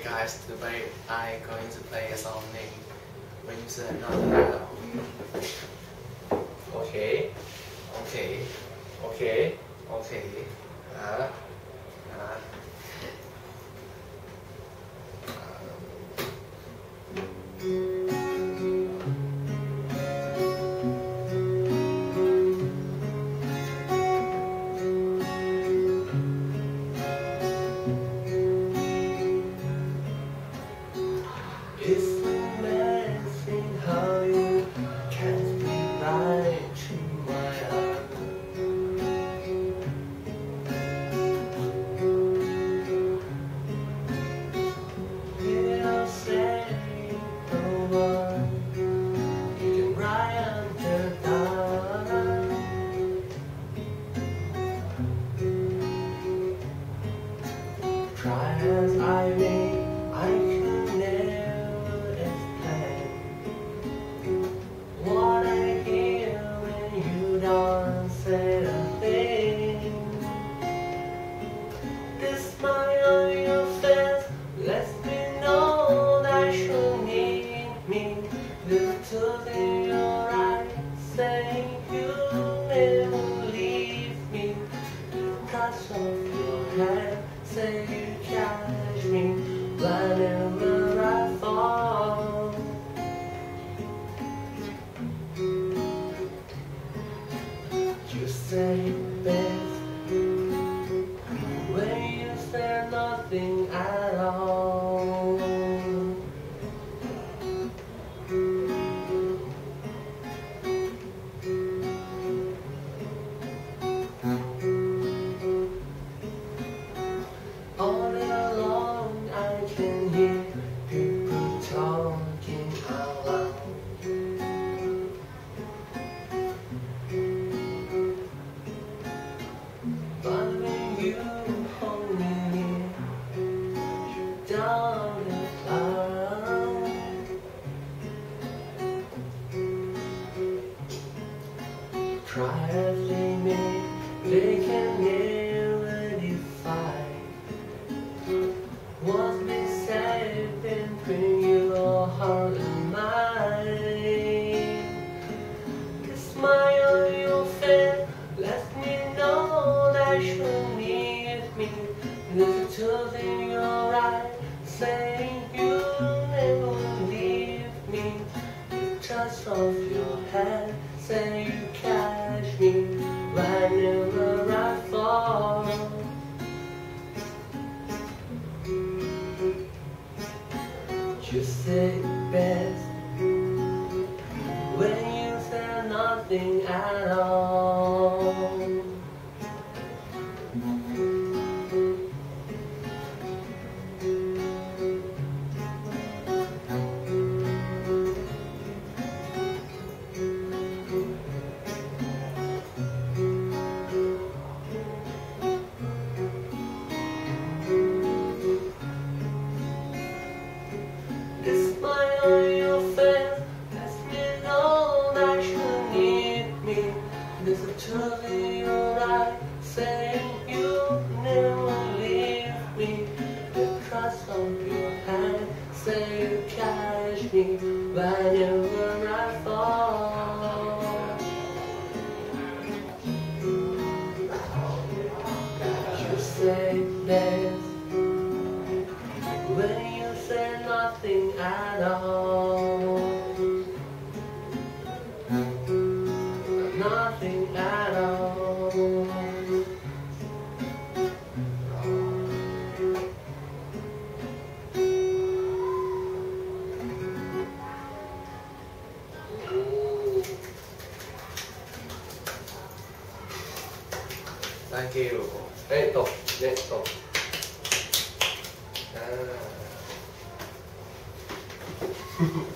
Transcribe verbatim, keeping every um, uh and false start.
guys, today I going to play a song named When You Said Nothing At All. Okay, okay, okay, okay. Uh, uh, It's amazing how you can be right to my heart. You don't say no one, you can write under down. Try as I may, I can never explain what I hear when you don't say a thing. The smile on your face lets me know that you need me. The truth in your eyes saying you never leave me. The touch of your hand saying you catch me whenever I fall. You say best when you say nothing at all. All day long I can hear people talking out loud. But when you hold me near, you don't reply. Try as they may, they can never define what's been said between your heart and mine. The smile on your face lets me know that you need me. There's a truth in your eyes saying you never leave me. The touch of your hand saying you catch me whenever I fall. You say best when you say nothing at all. The smile on your face lets me know that you need me. There's a truth in your eyes saying you never leave me. The trust of your hand saying you catch me whenever I fall. You say best when you say nothing at all. Nothing at all. Thank you. เอ้ยตกเล่นตกอ่า